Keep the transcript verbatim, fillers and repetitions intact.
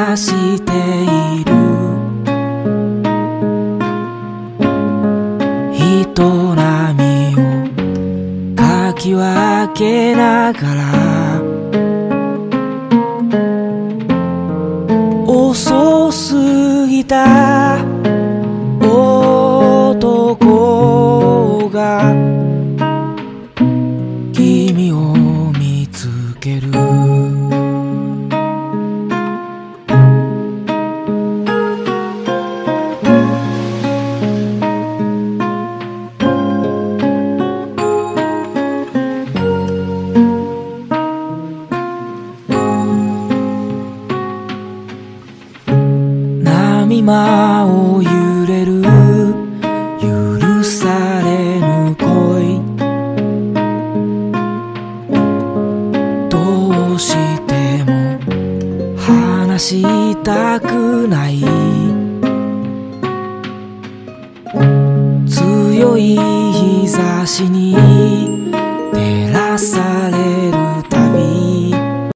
探している。人波をかき分けながら、遅すぎた男が君を見つける。波間を揺れる許されぬ恋、どうしても話したくない。強い日差しに